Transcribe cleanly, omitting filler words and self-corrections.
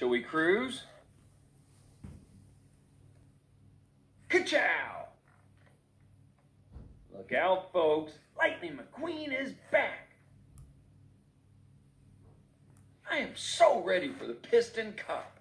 Shall we cruise? Ka-chow! Look out, folks. Lightning McQueen is back. I am so ready for the Piston Cup.